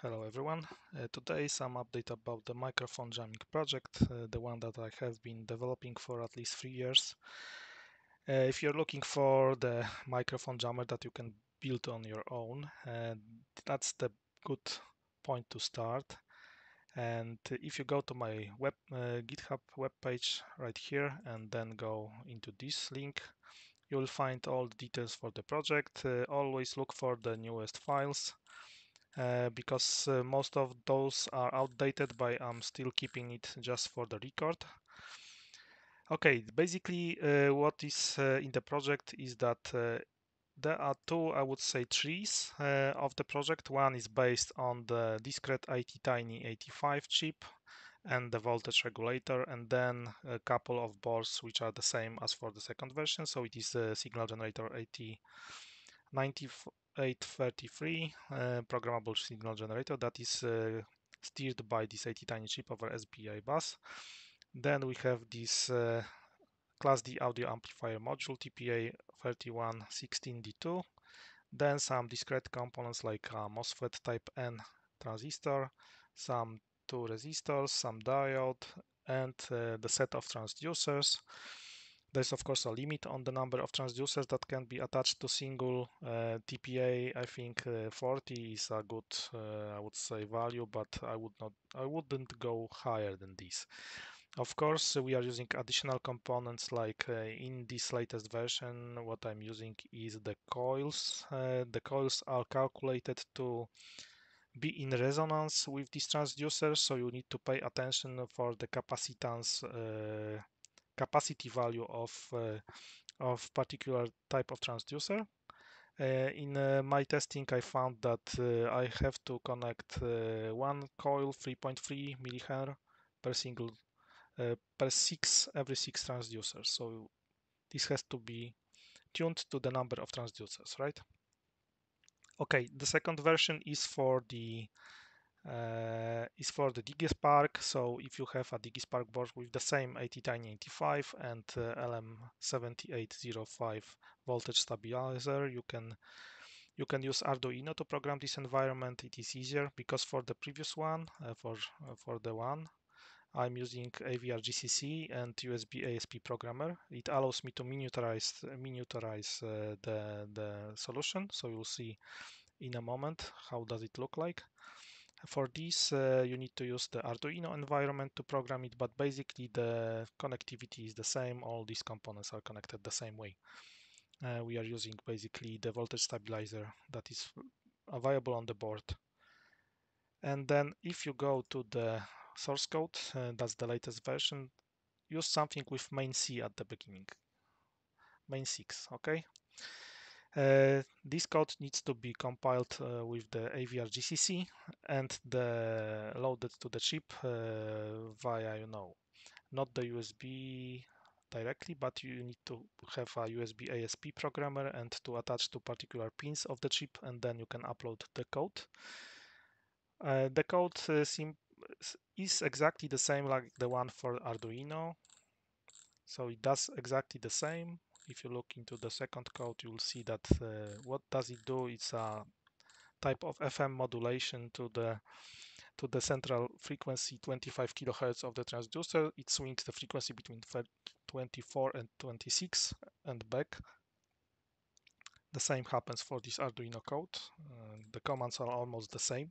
Hello everyone. Today some update about the microphone jamming project, the one that I have been developing for at least 3 years. If you're looking for the microphone jammer that you can build on your own, that's the good point to start. And if you go to my GitHub webpage right here and then go into this link, you will find all the details for the project. Always look for the newest files. Because most of those are outdated, but I'm still keeping it just for the record. Okay, basically what is in the project is that there are two, I would say, trees of the project. One is based on the Discrete IT-Tiny85 chip and the voltage regulator, and then a couple of boards which are the same as for the second version. So it is the signal generator 833 programmable signal generator that is steered by this AT-Tiny chip over SPI bus. Then we have this Class D audio amplifier module TPA3116D2. Then some discrete components like MOSFET type N transistor, some two resistors, some diode, and the set of transducers. There's of course a limit on the number of transducers that can be attached to single TPA. I think 40 is a good, I would say, value, but I wouldn't go higher than this. Of course, we are using additional components like in this latest version, what I'm using is the coils. The coils are calculated to be in resonance with these transducers, so you need to pay attention for the capacitance capacity value of particular type of transducer. In my testing, I found that I have to connect one coil 3.3 miliHenr per single per every six transducers. So this has to be tuned to the number of transducers, right? Okay, the second version is for the Digispark. So if you have a Digispark board with the same AT-Tiny85 and LM7805 voltage stabilizer, you can use Arduino to program this environment. It is easier because for the previous one, for the one I'm using AVR-GCC and USBASP programmer. It allows me to miniaturize the solution. So you'll see in a moment how does it look like. For this, you need to use the Arduino environment to program it, but basically the connectivity is the same. All these components are connected the same way. We are using basically the voltage stabilizer that is available on the board. And then if you go to the source code, that's the latest version, use something with main C at the beginning, main 6, okay? This code needs to be compiled with the AVR-GCC and loaded to the chip via, not the USB directly, but you need to have a USBASP programmer and to attach to particular pins of the chip, and then you can upload the code. The code is exactly the same like the one for Arduino, so it does exactly the same. If you look into the second code, you'll see that what does it do? It's a type of FM modulation to the central frequency 25 kilohertz of the transducer. It swings the frequency between 24 and 26 and back. The same happens for this Arduino code. The commands are almost the same.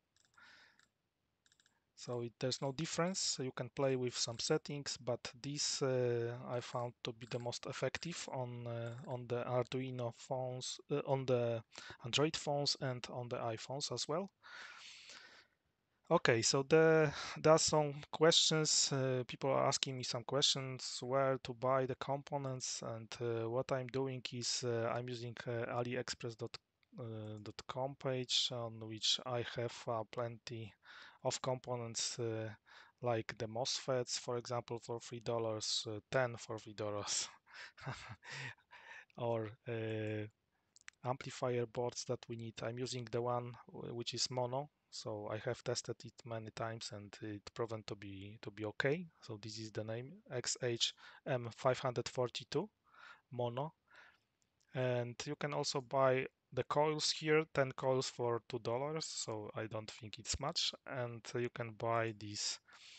So there's no difference. You can play with some settings, but this I found to be the most effective on the Arduino phones, on the Android phones, and on the iPhones as well. Okay, so there are some questions. People are asking me some questions, where to buy the components, and what I'm doing is I'm using aliexpress.com page on which I have plenty of components like the MOSFETs, for example, for $3, 10 for $3, or amplifier boards that we need. I'm using the one which is mono, so I have tested it many times and it proven to be okay. So this is the name, XHM542 mono. And you can also buy the coils here, 10 coils for $2, so I don't think it's much, and you can buy these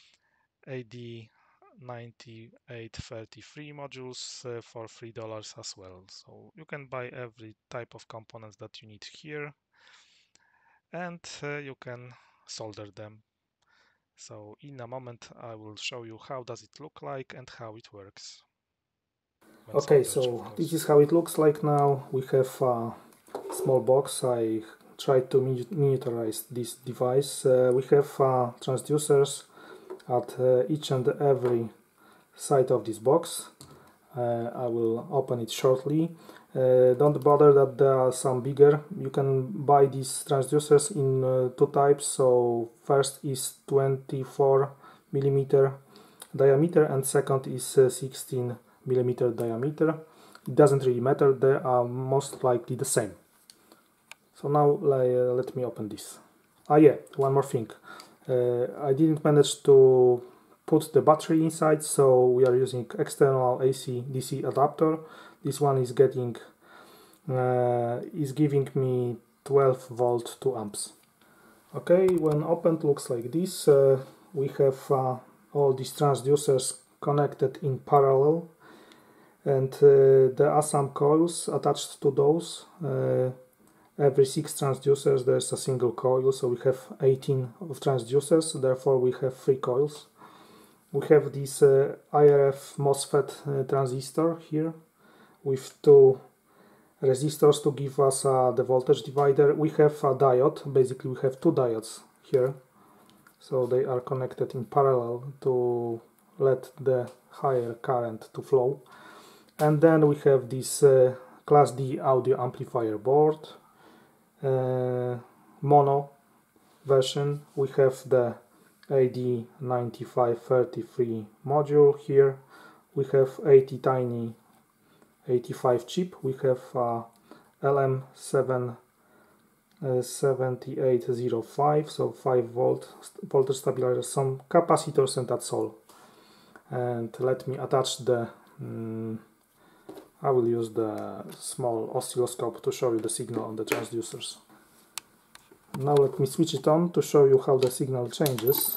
AD9833 modules for $3 as well. So you can buy every type of components that you need here, and you can solder them. So in a moment I will show you how does it look like and how it works. Okay, so this is how it looks like now. We have a small box. I tried to miniaturize this device. We have transducers at each and every side of this box. I will open it shortly. Don't bother that there are some bigger. You can buy these transducers in two types. So first is 24mm diameter and second is 16mm diameter. It doesn't really matter, they are most likely the same. So now let me open this. Yeah, one more thing. I didn't manage to put the battery inside, so we are using external AC DC adapter. This one is giving me 12 volt 2 amps. Okay, when opened looks like this. We have all these transducers connected in parallel, and there are some coils attached to those. Every 6 transducers there's a single coil, so we have 18 of transducers, therefore we have 3 coils. We have this IRF MOSFET transistor here with 2 resistors to give us the voltage divider. We have a diode, basically we have 2 diodes here, so they are connected in parallel to let the higher current to flow. And then we have this Class D audio amplifier board, mono version. We have the AD9533 module here. We have 80 tiny 85 chip. We have LM7805, so 5 volt voltage stabilizer, some capacitors, and that's all. And let me attach the I will use the small oscilloscope to show you the signal on the transducers. Now let me switch it on to show you how the signal changes.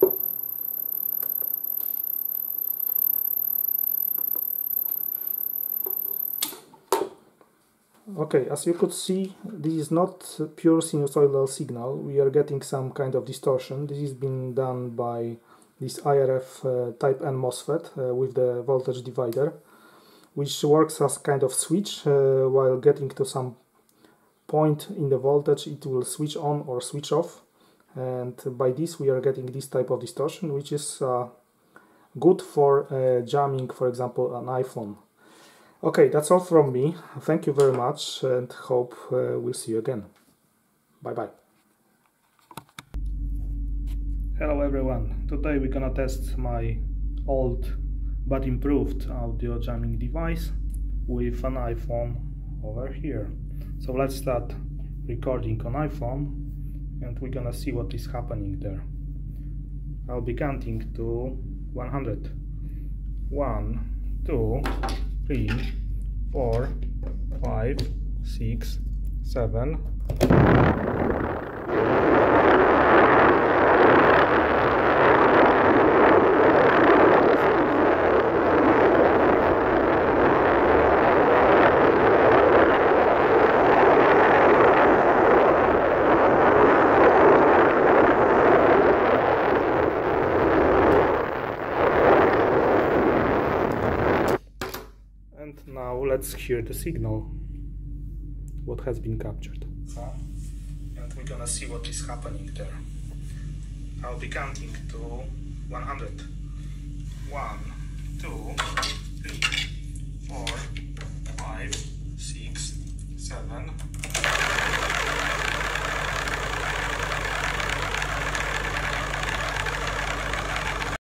Okay, as you could see, this is not pure sinusoidal signal. We are getting some kind of distortion. This has been done by this IRF type N MOSFET with the voltage divider, which works as kind of switch. While getting to some point in the voltage, it will switch on or switch off, and by this we are getting this type of distortion, which is good for jamming, for example, an iPhone. Okay, that's all from me. Thank you very much, and hope we'll see you again. Bye bye. Hello everyone. Today we're gonna test my old but improved audio jamming device with an iPhone over here. So let's start recording on iPhone, and we're gonna see what is happening there. I'll be counting to 100. 1, 2, 3, 4, 5, 6, 7. Now let's hear the signal, what has been captured. And we're gonna see what is happening there. I'll be counting to 100. 1, 2, 3, 4, 5, 6, 7.